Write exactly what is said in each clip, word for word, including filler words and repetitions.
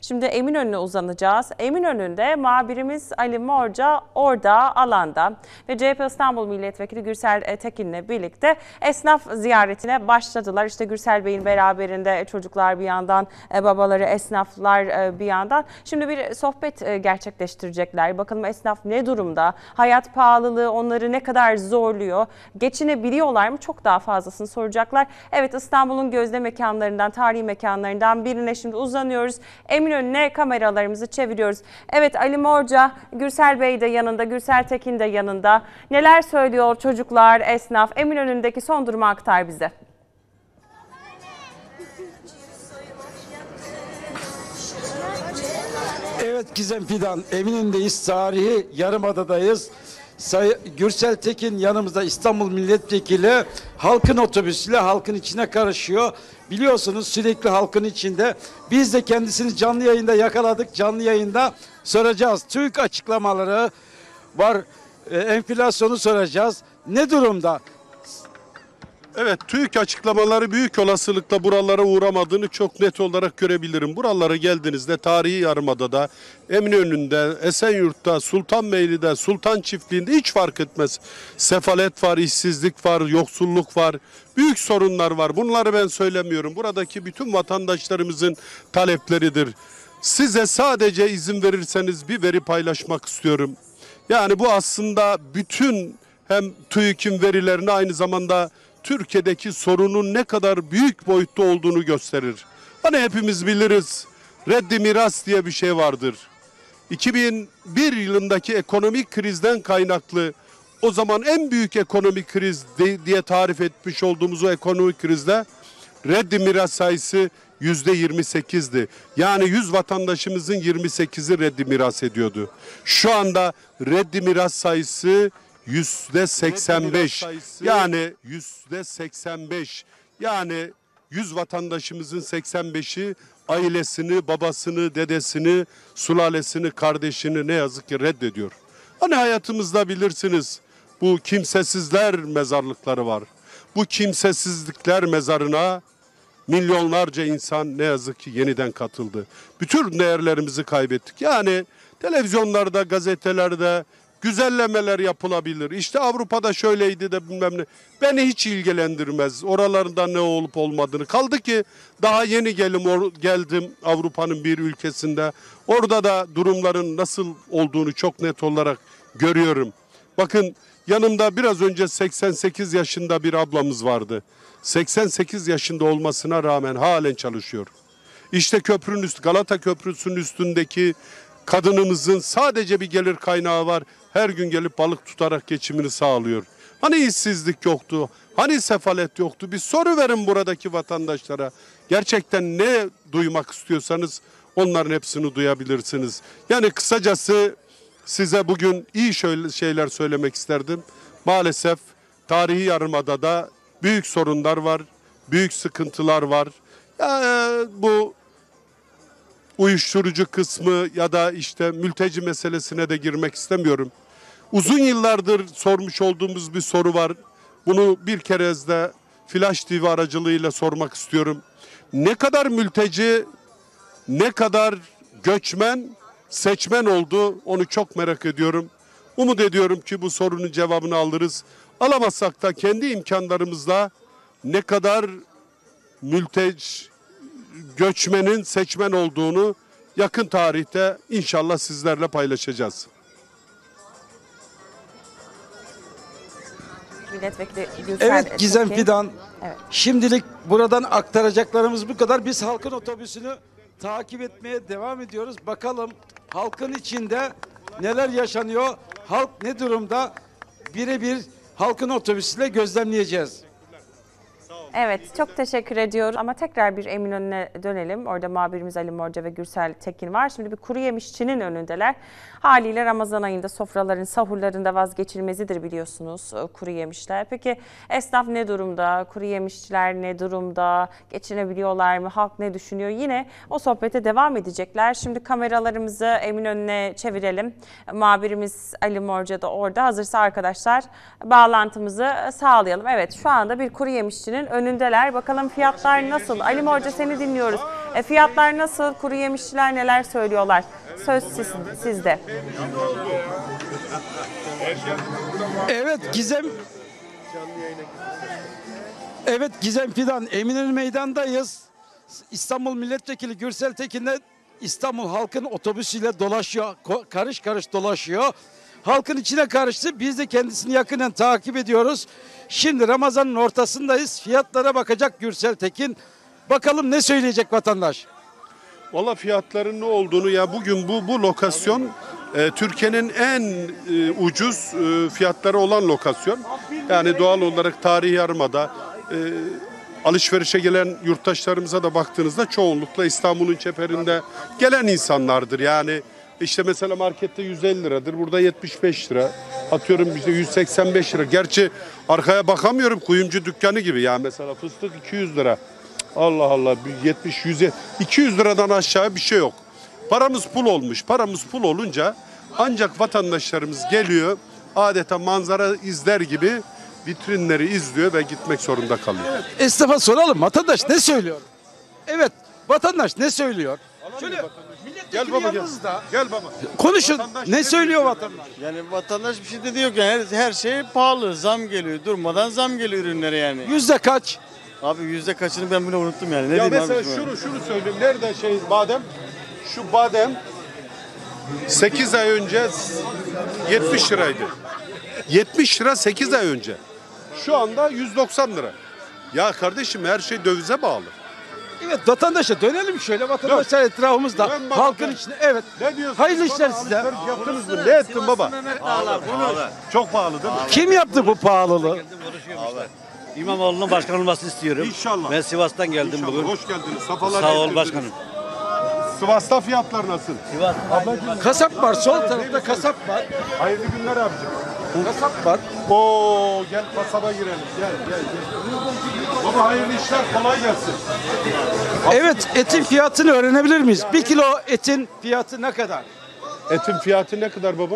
Şimdi Eminönü'ne uzanacağız. Eminönü'nde muhabirimiz Ali Morca orada alanda ve C H P İstanbul Milletvekili Gürsel Tekin'le birlikte esnaf ziyaretine başladılar. İşte Gürsel Bey'in beraberinde çocuklar bir yandan, babaları esnaflar bir yandan. Şimdi bir sohbet gerçekleştirecekler. Bakalım esnaf ne durumda? Hayat pahalılığı onları ne kadar zorluyor? Geçinebiliyorlar mı? Çok daha fazlasını soracaklar. Evet, İstanbul'un gözde mekanlarından, tarihi mekanlarından birine şimdi uzanıyoruz. Eminönü'ne kameralarımızı çeviriyoruz. Evet, Ali Morca, Gürsel Bey de yanında, Gürsel Tekin de yanında. Neler söylüyor çocuklar, esnaf? Eminönü'ndeki son durumu aktar bize. Evet Gizem Fidan, Eminönü'ndeyiz. Tarihi Yarımada'dayız. Say Gürsel Tekin yanımızda, İstanbul Milletvekili. Halkın otobüsüyle halkın içine karışıyor. Biliyorsunuz sürekli halkın içinde. Biz de kendisini canlı yayında yakaladık. Canlı yayında soracağız. TÜİK açıklamaları var. E, enflasyonu soracağız. Ne durumda? Evet, TÜİK açıklamaları büyük olasılıkla buralara uğramadığını çok net olarak görebilirim. Buralara geldiğinizde tarihi Yarımada'da, Eminönü'nde, Esenyurt'ta, Sultanbeyli'de, Sultan Çiftliği'nde hiç fark etmez. Sefalet var, işsizlik var, yoksulluk var, büyük sorunlar var. Bunları ben söylemiyorum. Buradaki bütün vatandaşlarımızın talepleridir. Size sadece izin verirseniz bir veri paylaşmak istiyorum. Yani bu aslında bütün hem TÜİK'in verilerini aynı zamanda Türkiye'deki sorunun ne kadar büyük boyutta olduğunu gösterir. Hani hepimiz biliriz, reddi miras diye bir şey vardır. iki bin bir yılındaki ekonomik krizden kaynaklı, o zaman en büyük ekonomik kriz diye tarif etmiş olduğumuz o ekonomik krizde reddi miras sayısı yüzde yirmi sekizdi. Yani yüz vatandaşımızın yirmi sekizi reddi miras ediyordu. Şu anda reddi miras sayısı yüzde seksen beş, yani yüzde seksen beş, yani yüz vatandaşımızın seksen beşi ailesini, babasını, dedesini, sülalesini, kardeşini ne yazık ki reddediyor. Hani hayatımızda bilirsiniz, bu kimsesizler mezarlıkları var. Bu kimsesizlikler mezarına milyonlarca insan ne yazık ki yeniden katıldı. Bütün değerlerimizi kaybettik. Yani televizyonlarda, gazetelerde güzellemeler yapılabilir. İşte Avrupa'da şöyleydi de bilmem ne. Beni hiç ilgilendirmez. Oralarında ne olup olmadığını. Kaldı ki daha yeni gelim, geldim Avrupa'nın bir ülkesinde. Orada da durumların nasıl olduğunu çok net olarak görüyorum. Bakın yanımda biraz önce seksen sekiz yaşında bir ablamız vardı. seksen sekiz yaşında olmasına rağmen halen çalışıyor. İşte köprünün üstü, Galata Köprüsü'nün üstündeki kadınımızın sadece bir gelir kaynağı var. Her gün gelip balık tutarak geçimini sağlıyor. Hani işsizlik yoktu? Hani sefalet yoktu? Bir soru verin buradaki vatandaşlara. Gerçekten ne duymak istiyorsanız onların hepsini duyabilirsiniz. Yani kısacası size bugün iyi şöyle şeyler söylemek isterdim. Maalesef tarihi Yarımada'da büyük sorunlar var. Büyük sıkıntılar var. Ya, bu uyuşturucu kısmı ya da işte mülteci meselesine de girmek istemiyorum. Uzun yıllardır sormuş olduğumuz bir soru var. Bunu bir kerez de Flash T V aracılığıyla sormak istiyorum. Ne kadar mülteci, ne kadar göçmen, seçmen oldu, onu çok merak ediyorum. Umut ediyorum ki bu sorunun cevabını alırız. Alamazsak da kendi imkanlarımızla ne kadar mülteci, göçmenin seçmen olduğunu yakın tarihte inşallah sizlerle paylaşacağız. Milletvekili Gürsel Evet Gizem Tekin. Fidan, Evet. Şimdilik buradan aktaracaklarımız bu kadar. Biz halkın otobüsünü takip etmeye devam ediyoruz. Bakalım halkın içinde neler yaşanıyor, halk ne durumda, birebir halkın otobüsüyle gözlemleyeceğiz. Evet, çok teşekkür ediyoruz ama tekrar bir Eminönü'ne dönelim. Orada muhabirimiz Ali Morca ve Gürsel Tekin var. Şimdi bir kuru yemişçinin önündeler. Haliyle Ramazan ayında sofraların, sahurlarında vazgeçilmezidir biliyorsunuz kuru yemişler. Peki esnaf ne durumda? Kuru yemişçiler ne durumda? Geçinebiliyorlar mı? Halk ne düşünüyor? Yine o sohbete devam edecekler. Şimdi kameralarımızı Eminönü'ne çevirelim. Muhabirimiz Ali Morca da orada. Hazırsa arkadaşlar bağlantımızı sağlayalım. Evet, şu anda bir kuru yemişçinin önündeyiz. önündeler. Bakalım fiyatlar nasıl? Ali Morca seni dinliyoruz. E, fiyatlar nasıl? Kuru yemişçiler neler söylüyorlar? Söz siz, sizde. Evet Gizem. Evet Gizem Fidan, Eminönü Meydan'dayız. İstanbul Milletvekili Gürsel Tekin de İstanbul halkın otobüsüyle dolaşıyor. ko- Karış karış dolaşıyor. Halkın içine karıştı. Biz de kendisini yakından takip ediyoruz. Şimdi Ramazan'ın ortasındayız. Fiyatlara bakacak Gürsel Tekin. Bakalım ne söyleyecek vatandaş? Valla fiyatların ne olduğunu ya bugün bu bu lokasyon e, Türkiye'nin en e, ucuz e, fiyatları olan lokasyon. Yani doğal olarak tarihi yarımada e, alışverişe gelen yurttaşlarımıza da baktığınızda çoğunlukla İstanbul'un çeperinde gelen insanlardır. Yani işte mesela markette yüz elli liradır, burada yetmiş beş lira. Atıyorum işte yüz seksen beş lira. Gerçi arkaya bakamıyorum, kuyumcu dükkanı gibi. Yani mesela fıstık iki yüz lira. Allah Allah, yetmiş yüz iki yüz liradan aşağı bir şey yok. Paramız pul olmuş. Paramız pul olunca ancak vatandaşlarımız geliyor, adeta manzara izler gibi vitrinleri izliyor ve gitmek zorunda kalıyor. Esnafa soralım. Vatandaş ne söylüyor? Evet. Vatandaş ne söylüyor? Şöyle Gel baba gel. Gel baba. Konuşun. Vatandaş Ne ne söylüyor diyor? vatandaş? Yani vatandaş bir şey de diyor ki her, her şey pahalı, zam geliyor. Durmadan zam geliyor ürünlere yani. Yüzde kaç? Abi yüzde kaçını ben bile unuttum yani. Ne Ya diyeyim mesela abi şimdi? şunu şunu söyleyeyim. Nerede şey badem? Şu badem sekiz ay önce yetmiş liraydı. yetmiş lira sekiz ay önce. Şu anda yüz doksan lira. Ya kardeşim her şey dövize bağlı. Evet vatandaşa dönelim şöyle. Vatandaşlar etrafımızda. Dön bak Halkın bakalım. içinde. Evet. Ne diyorsun? Hayırlı Baba, işler size. alışveriş yaptınız mı? Ne ettin baba? Çok pahalı değil mi? Kim yaptı bu pahalılığı? İmamoğlu'nun başkan olmasını istiyorum. İnşallah. Ben Sivas'tan geldim İnşallah. bugün. Hoş geldiniz. Safalar Sağ ol getirdiniz. başkanım. Sivas'ta fiyatlar nasıl? Kasap var. Sol tarafta kasap var. Hayırlı günler abicim. Kasap var. Oo gel kasaba girelim. Gel gel gel. Baba hayırlı işler, kolay gelsin. Evet etin fiyatını öğrenebilir miyiz? Bir kilo etin fiyatı ne kadar? Etin fiyatı ne kadar babam?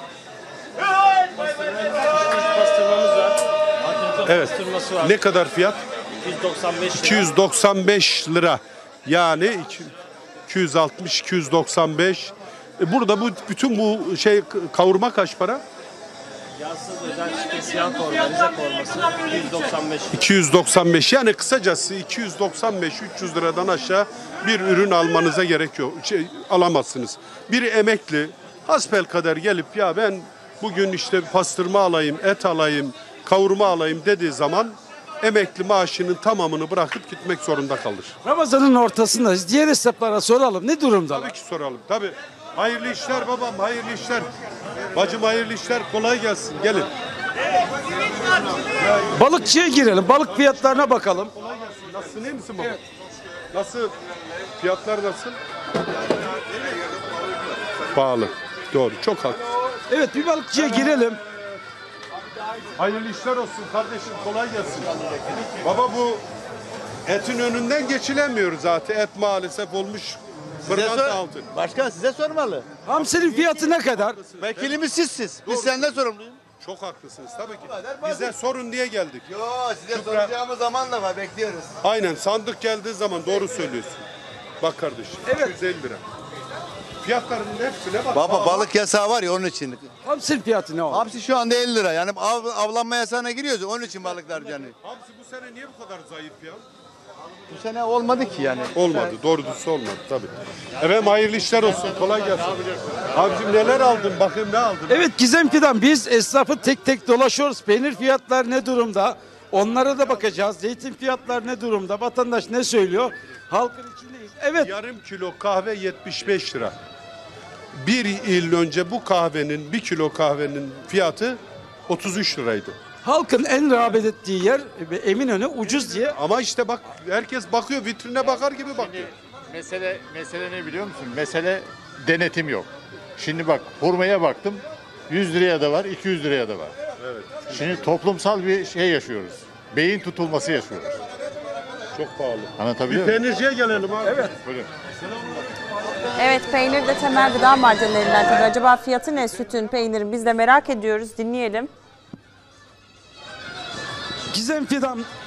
Evet. Ne kadar fiyat? iki yüz doksan beş lira. Yani iki yüz altmış iki yüz doksan beş. E burada bu bütün bu şey kavurma kaç para? Yağsız özel spesiyal korma, Rize korması iki yüz doksan beş. iki yüz doksan beş. Yani kısacası iki yüz doksan beş üç yüz liradan aşağı bir ürün almanıza gerek yok. Şey, alamazsınız. Bir emekli hasbelkader gelip ya ben bugün işte pastırma alayım, et alayım, kavurma alayım dediği zaman emekli maaşının tamamını bırakıp gitmek zorunda kalır. Ramazan'ın ortasındayız. Diğer esnaflara soralım. Ne durumdalar? Tabii ki soralım. Tabii. Hayırlı işler babam, hayırlı işler. Bacım hayırlı işler, kolay gelsin. Gelin. Balıkçıya girelim. Balık fiyatlarına bakalım. Kolay gelsin. Nasılsın, iyi misin baba? Nasıl? Fiyatlar nasıl? Pahalı. Doğru, çok haklı. Evet bir balıkçıya girelim. Hayırlı işler olsun kardeşim, kolay gelsin. Baba bu etin önünden geçilemiyor zaten. Et maalesef olmuş pırlanta altın. Başkan size sormalı. Hamsinin fiyatı ne kadar? Vekilimiz sizsiz. Biz senden sorumluyuz. Çok haklısınız tabii ki. Bize sorun diye geldik. Yo size soracağımız zaman da var bekliyoruz. Aynen sandık geldiği zaman doğru söylüyorsun. Bak kardeşim Evet. iki yüz elli lira. Fiyatların hepsine bak. Baba Aa, balık yasağı var ya onun için. Hamsinin fiyatı ne oldu? Hapsi şu anda elli lira. Yani av, avlanma yasağına giriyoruz. Onun için balıklar yani. Hamsi bu sene niye bu kadar zayıf ya? Bu sene olmadı ki yani. Olmadı. Doğrusu olmadı tabii. Efendim hayırlı işler olsun. Kolay gelsin. Abicim neler aldın? Bakayım ne aldın? Evet Gizem Fidan biz esnafı tek tek dolaşıyoruz. Peynir fiyatlar ne durumda? Onlara da bakacağız. Zeytin fiyatlar ne durumda? Vatandaş ne söylüyor? Halkın içindeyiz. Evet. Yarım kilo kahve yetmiş beş lira. Bir yıl önce bu kahvenin, bir kilo kahvenin fiyatı otuz üç liraydı. Halkın en rağbet ettiği yer ve Eminönü ucuz diye. Ama işte bak herkes bakıyor, vitrine bakar gibi bakıyor. Mesele mesele ne biliyor musun? Mesele denetim yok. Şimdi bak hurmaya baktım. yüz liraya da var, iki yüz liraya da var. Evet. Şimdi toplumsal bir şey yaşıyoruz. Beyin tutulması yaşıyoruz. Çok pahalı. Anlatabiliyor Bir muyum? peynirciye gelelim abi. Evet. Buyurun. Evet peynir de temel gıda maddelerinden tabii. Acaba fiyatı ne sütün, peynirin? Biz de merak ediyoruz. Dinleyelim. Gizem Fidan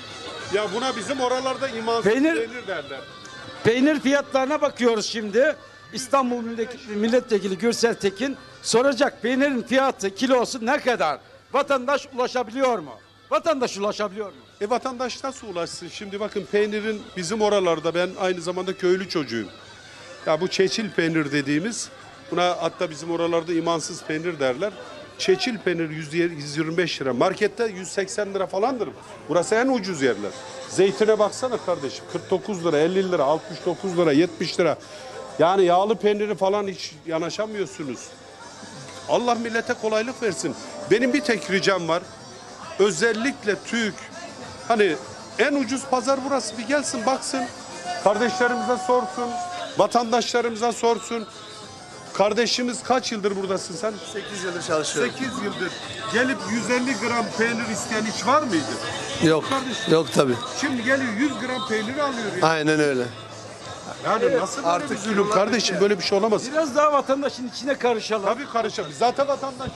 Ya buna bizim oralarda imansız Peynir- peynir derler. Peynir fiyatlarına bakıyoruz şimdi. İstanbul Milletvekili, Milletvekili Gürsel Tekin soracak, peynirin fiyatı, kilosu ne kadar? Vatandaş ulaşabiliyor mu? Vatandaş ulaşabiliyor mu? E vatandaş nasıl ulaşsın? Şimdi bakın peynirin bizim oralarda, ben aynı zamanda köylü çocuğuyum. Ya bu çeçil peynir dediğimiz, buna hatta bizim oralarda imansız peynir derler. Çeçil peynir yüz yirmi beş lira. Markette yüz seksen lira falandır. Burası en ucuz yerler. Zeytine baksana kardeşim. kırk dokuz lira, elli lira, altmış dokuz lira, yetmiş lira. Yani yağlı peyniri falan hiç yanaşamıyorsunuz. Allah millete kolaylık versin. Benim bir tek ricam var. Özellikle TÜİK, hani en ucuz pazar burası, bir gelsin baksın. Kardeşlerimize sorsun. Vatandaşlarımıza sorsun. Kardeşimiz kaç yıldır buradasın sen? sekiz yıldır çalışıyorum. sekiz yıldır. Gelip yüz elli gram peynir isteyen hiç var mıydı? Yok. Kardeşim. Yok tabii. Şimdi geliyor yüz gram peynir alıyor ya. Aynen öyle. Yani nasıl böyle artık bir zulüm yıllar kardeşim, bitti. böyle bir şey olamaz. Biraz daha vatandaşın içine karışalım. Tabii karışabilir. Zaten vatandaşım.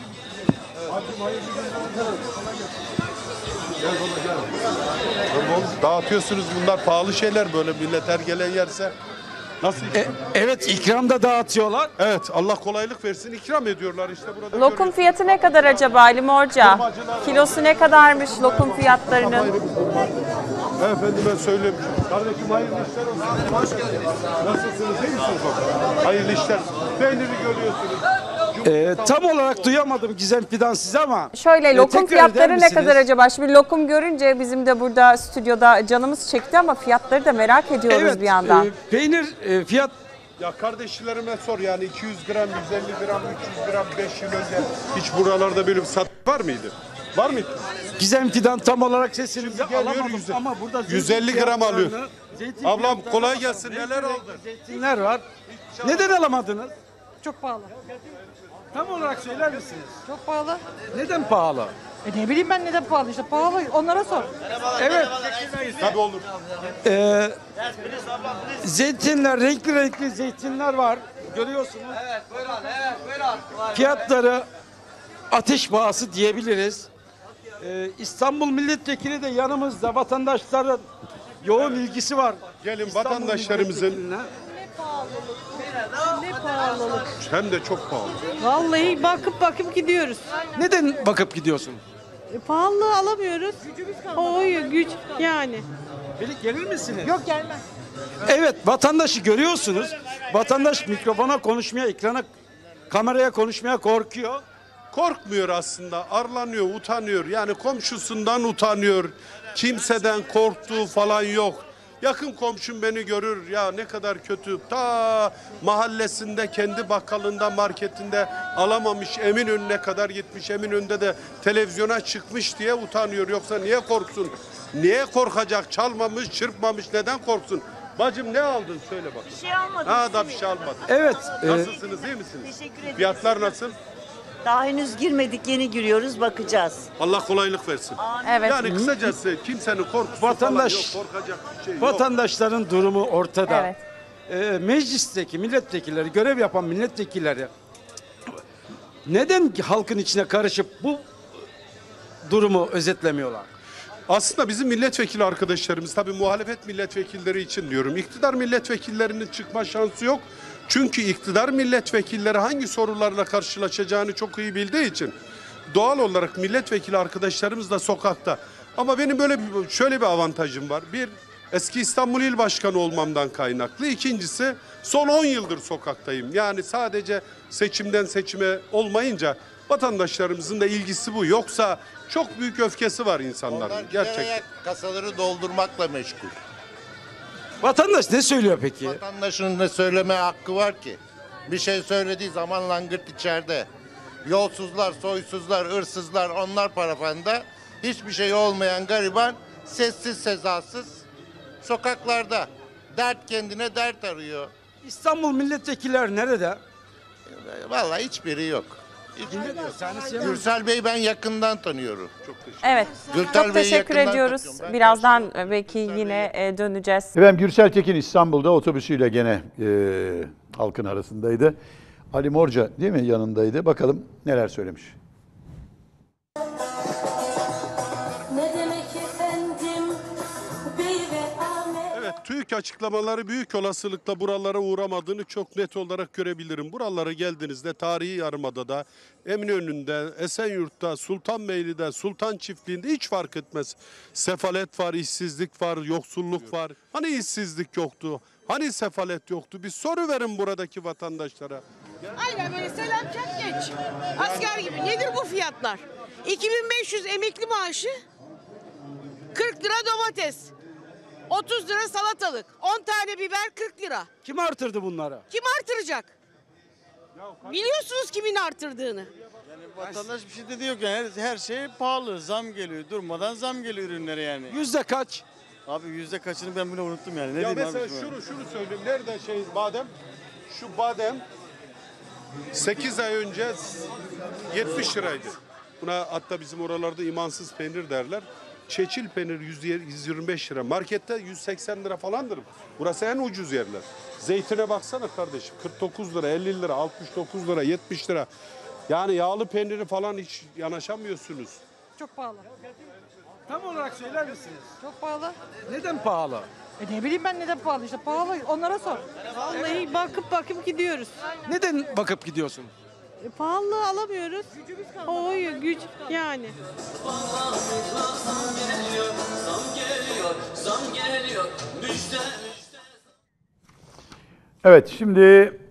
Dağıtıyorsunuz, bunlar pahalı şeyler, böyle millet her gelen yerse. Nasıl? E, evet, ikram da dağıtıyorlar. Evet, Allah kolaylık versin, ikram ediyorlar işte burada. Lokum görüyorsunuz. fiyatı ne kadar acaba Ali Morca? Kilosu ne kadarmış lokum fiyatlarının? Efendime söyleyeyim. Kardeşim hayırlı işler olsun. Hoş geldiniz. Nasılsınız? İyi misiniz bakalım? Hayırlı işler. Peyniri görüyorsunuz. E, tam olarak duyamadım Gizem Fidan size ama. Şöyle e, lokum tekrar eder fiyatları ne misiniz? kadar acaba? Şimdi lokum görünce bizim de burada stüdyoda canımız çekti ama fiyatları da merak ediyoruz Evet, bir yandan. e, peynir e, fiyat Ya kardeşlerime sor, yani iki yüz gram, yüz elli gram, üç yüz gram, beş yıl önce hiç buralarda böyle bir sat var mıydı? Var mıydı? Gizem Fidan tam olarak sesinizi geliyor alamadım yüz- ama burada yüz zeytin elli gram alıyor. fiyatlarını, zeytin Ablam fiyatlarına kolay bakalım. gelsin, Renkli neler renkli aldın? Zeytinler var. Neden alamadınız? Çok pahalı. Tam olarak söyler misiniz? Çok pahalı. Neden pahalı? E ne bileyim ben neden pahalı işte pahalı onlara sor. Evet. Tabii olur. Ee, zeytinler, renkli renkli zeytinler var. Görüyorsunuz. Evet buyurun, evet buyurun. Fiyatları ateş pahası diyebiliriz. Ee, İstanbul Milletvekili de yanımızda, vatandaşların yoğun ilgisi var. Gelin İstanbul vatandaşlarımızın, milletvekiline. Ne pahalılık. hem de çok pahalı. Vallahi bakıp bakıp gidiyoruz. Neden bakıp gidiyorsun? E, pahalı alamıyoruz. Oy güç yani. Beni gelir misiniz? Yok gelmez. Evet, vatandaşı görüyorsunuz. Vatandaş mikrofona konuşmaya, ekrana, kameraya konuşmaya korkuyor. Korkmuyor aslında, arlanıyor, utanıyor. Yani komşusundan utanıyor. Kimseden korktuğu falan yok. Yakın komşum beni görür, ya ne kadar kötü. Ta mahallesinde, kendi bakkalında, marketinde alamamış, Eminönü'ne kadar gitmiş. Eminönü'nde de televizyona çıkmış diye utanıyor. Yoksa niye korksun? Niye korkacak? Çalmamış, çırpmamış, neden korksun? Bacım ne aldın? Söyle bakayım. Bir şey almadım. Ha da bir şey almadın. Evet. e, Nasılsınız, iyi misiniz? Teşekkür ederim. Fiyatlar nasıl? Daha henüz girmedik, yeni giriyoruz, bakacağız. Allah kolaylık versin. Evet. Yani kısacası kimsenin korkusu Vatandaş- falan yok, korkacak bir şey yok. vatandaşların durumu ortada. Evet. Ee, meclisteki milletvekilleri, görev yapan milletvekilleri neden halkın içine karışıp bu durumu özetlemiyorlar? Aslında bizim milletvekili arkadaşlarımız, tabii muhalefet milletvekilleri için diyorum, iktidar milletvekillerinin çıkma şansı yok. Çünkü iktidar milletvekilleri hangi sorularla karşılaşacağını çok iyi bildiği için doğal olarak milletvekili arkadaşlarımız da sokakta. Ama benim böyle bir, şöyle bir avantajım var. Bir, eski İstanbul İl Başkanı olmamdan kaynaklı. İkincisi, son on yıldır sokaktayım. Yani sadece seçimden seçime olmayınca vatandaşlarımızın da ilgisi bu. Yoksa çok büyük öfkesi var insanların. Onlar Gerçekten. giderek kasaları doldurmakla meşgul. Vatandaş ne söylüyor peki? Vatandaşın ne söyleme hakkı var ki? Bir şey söylediği zaman langırt içeride. Yolsuzlar, soysuzlar, hırsızlar onlar parafanda. Hiçbir şey olmayan gariban sessiz sedasız sokaklarda. Dert kendine dert arıyor. İstanbul milletvekilleri nerede? Vallahi hiçbiri yok. Hiçbiri yok. Tanesi yok. Gürsel Bey ben yakından tanıyorum. Çok teşekkür Evet. Gülter Çok Bey'i teşekkür yakından ediyoruz. tanıyorum. Ben Birazdan karşıyım. belki yine e, döneceğiz. Efendim Gürsel Tekin İstanbul'da otobüsüyle gene e, halkın arasındaydı. Ali Morca değil mi yanındaydı? Bakalım neler söylemiş. Ne demek efendim TÜİK açıklamaları büyük olasılıkla buralara uğramadığını çok net olarak görebilirim. Buralara geldiğinizde tarihi Yarımada'da, Eminönü'nde, Esenyurt'ta, Sultanbeyli'de, Sultan Çiftliği'nde hiç fark etmez. Sefalet var, işsizlik var, yoksulluk var. Hani işsizlik yoktu? Hani sefalet yoktu? Bir soru verin buradaki vatandaşlara. Aynen böyle selam çak geç. Asker gibi. Nedir bu fiyatlar? iki bin beş yüz emekli maaşı, kırk lira domates, otuz lira salatalık, on tane biber kırk lira. Kim artırdı bunları? Kim artıracak? Biliyorsunuz kimin artırdığını. Yani vatandaş bir şey de diyor ki her, her şey pahalı, zam geliyor. Durmadan zam geliyor ürünlere yani. Yüzde kaç? Abi yüzde kaçını ben bile unuttum yani. Ne Ya diyeyim mesela abi şuna? şunu şunu söyleyeyim. Nerede şey badem? Şu badem sekiz ay önce yetmiş liraydı. Buna hatta bizim oralarda imansız peynir derler. Çeçil peynir yüz yirmi beş lira. Markette yüz seksen lira falandır. Burası en ucuz yerler. Zeytine baksana kardeşim. kırk dokuz lira, elli lira, altmış dokuz lira, yetmiş lira. Yani yağlı peyniri falan hiç yanaşamıyorsunuz. Çok pahalı. Tam olarak söyler misiniz? Çok pahalı. Neden pahalı? E ne bileyim ben neden pahalı işte pahalı onlara sor. Vallahi bakıp bakıp gidiyoruz. Neden bakıp gidiyorsun? E, pahalı alamıyoruz. Gücümüz kalmadı. Oy güç yani. Zam geliyor, zam geliyor, zam geliyor. Müjde, müjde. Evet, şimdi